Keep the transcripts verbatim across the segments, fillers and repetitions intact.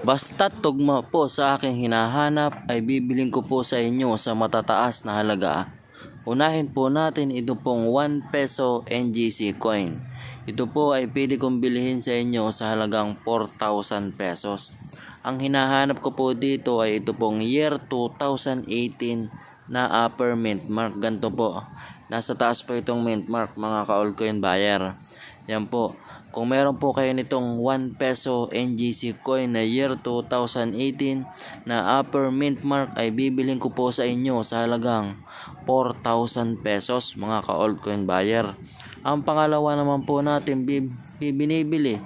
Basta't tugma po sa aking hinahanap ay bibiling ko po sa inyo sa matataas na halaga. Unahin po natin ito pong one peso N G C coin. Ito po ay pwede kong bilhin sa inyo sa halagang four thousand pesos. Ang hinahanap ko po dito ay ito pong year two thousand eighteen na upper mint mark. Ganito po. Nasa taas po itong mint mark mga ka-altcoin buyer. Yan po. Kung meron po kayo nitong one peso N G C coin na year two thousand eighteen na upper mint mark ay bibiling ko po sa inyo sa halagang four thousand pesos mga ka-altcoin buyer. Ang pangalawa naman po natin binibili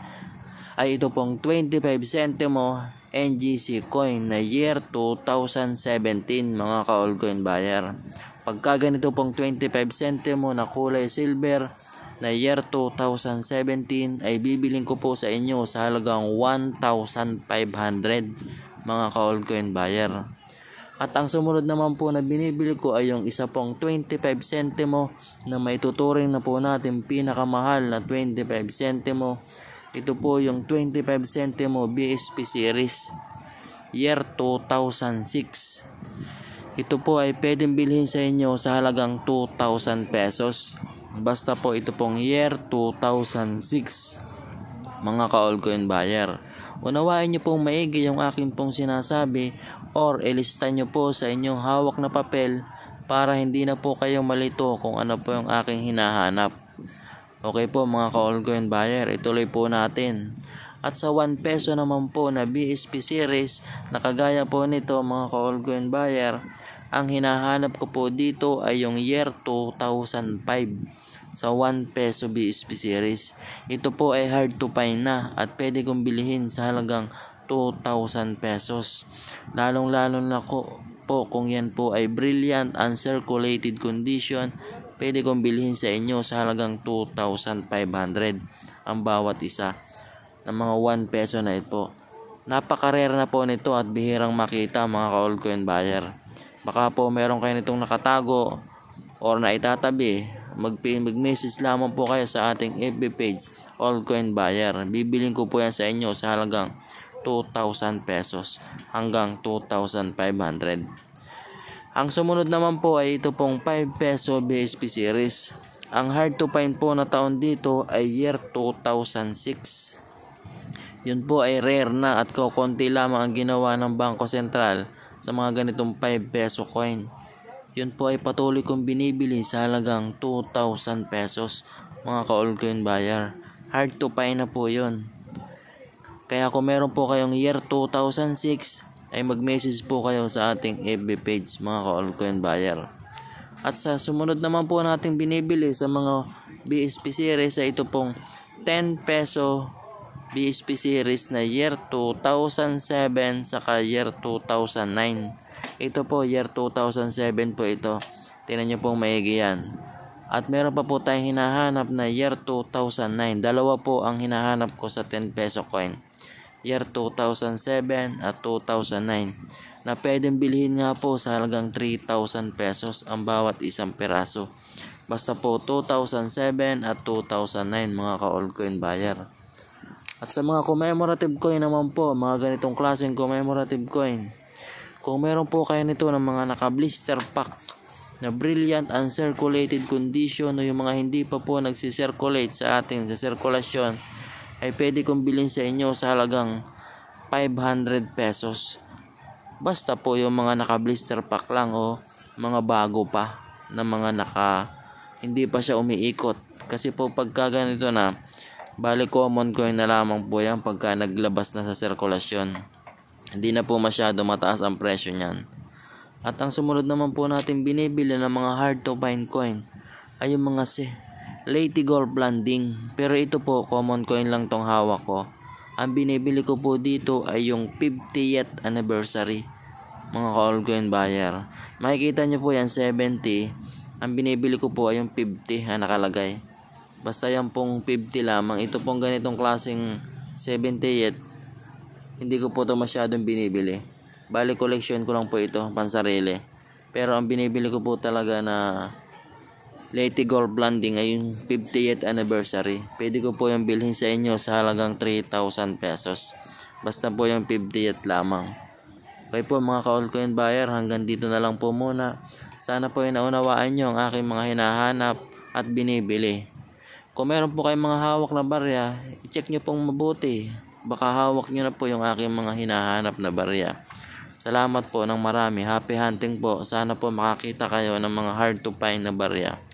ay ito pong twenty-five centimo N G C coin na year two thousand seventeen mga ka-altcoin buyer. Pagka ganito pong twenty-five centimo na kulay silver na year two thousand seventeen ay bibiling ko po sa inyo sa halagang one thousand five hundred mga ka-altcoin buyer. At ang sumunod naman po na binibili ko ay yung isa pong twenty-five centimo na may tuturing na po natin pinakamahal na twenty-five centimo. Ito po yung twenty-five centimo B S P series year two thousand six. Ito po ay pwedeng bilhin sa inyo sa halagang two thousand pesos. Basta po ito pong year two thousand six mga ka-altcoin buyer. Unawain nyo pong maigi yung aking pong sinasabi or ilista nyo po sa inyong hawak na papel para hindi na po kayo malito kung ano po yung aking hinahanap. Okay po mga ka-altcoin buyer, ituloy po natin. At sa one peso naman po na B S P series na kagaya po nito mga ka-altcoin buyer, ang hinahanap ko po dito ay yung year two thousand five sa one peso B S P series. Ito po ay hard to find na at pwede kong bilhin sa halagang two thousand pesos. Lalong lalo na ko po kung yan po ay brilliant uncirculated condition, pwede kong bilhin sa inyo sa halagang two thousand five hundred ang bawat isa ng mga one peso na ito. Napaka-rare na po nito at bihirang makita mga ka-altcoin buyer. Baka po meron kayo nitong nakatago or naitatabi, mag-message lamang po kayo sa ating F B page Altcoin Buyer. Bibiling ko po yan sa inyo sa halagang two thousand pesos hanggang two thousand five hundred. Ang sumunod naman po ay ito pong five peso B S P series. Ang hard to find po na taon dito ay year two thousand six. Yun po ay rare na at kukunti lamang ang ginawa ng Bangko Sentral sa mga ganitong five peso coin. Yun po ay patuloy kong binibili sa halagang two thousand pesos mga ka-altcoin buyer. Hard to find na po yun. Kaya kung meron po kayong year two thousand six ay mag-message po kayo sa ating F B page mga ka-altcoin buyer. At sa sumunod naman po nating binibili sa mga B S P series ay ito pong ten peso B S P series na year two thousand seven saka year two thousand nine. Ito po year two thousand seven po ito. Tingnan nyo pong maigi yan. At meron pa po tayong hinahanap na year two thousand nine. Dalawa po ang hinahanap ko sa ten peso coin. Year two thousand seven at two thousand nine. Na pwedeng bilhin nga po sa halagang three thousand pesos ang bawat isang peraso. Basta po two thousand seven at two thousand nine mga ka-altcoin buyer. At sa mga commemorative coin naman po, mga ganitong klaseng commemorative coin, kung meron po kayo nito ng mga naka-blister pack na brilliant uncirculated condition o yung mga hindi pa po nagsisirculate sa ating sa sirkulasyon, ay pwede kong bilhin sa inyo sa halagang five hundred pesos. Basta po yung mga naka-blister pack lang o mga bago pa na mga naka hindi pa siya umiikot. Kasi po pagka ganito na, bali common coin na lamang po yan pagka naglabas na sa sirkulasyon. Hindi na po masyado mataas ang presyo niyan. At ang sumunod naman po natin binibili ng mga hard to find coin ay yung mga si Lady Gold Blanding. Pero ito po common coin lang tong hawak ko. Ang binibili ko po dito ay yung fiftieth anniversary mga ka-altcoin buyer. Makikita nyo po yan seventy. Ang binibili ko po ay yung fifty ang nakalagay. Basta yan pong fifty lamang. Ito pong ganitong klaseng seventieth, hindi ko po ito masyadong binibili. Bali collection ko lang po ito, pansarili. Pero ang binibili ko po talaga na Lady Gold Blanding ay yung fiftieth anniversary. Pwede ko po yung bilhin sa inyo sa halagang three thousand pesos. Basta po yung fifty at lamang. Okay po mga ka-altcoin buyer, hanggang dito na lang po muna. Sana po ay naunawaan nyo ang aking mga hinahanap at binibili. Kung meron po kayong mga hawak na barya, i-check nyo pong mabuti. Baka hawak nyo na po yung aking mga hinahanap na barya. Salamat po ng marami. Happy hunting po. Sana po makakita kayo ng mga hard to find na barya.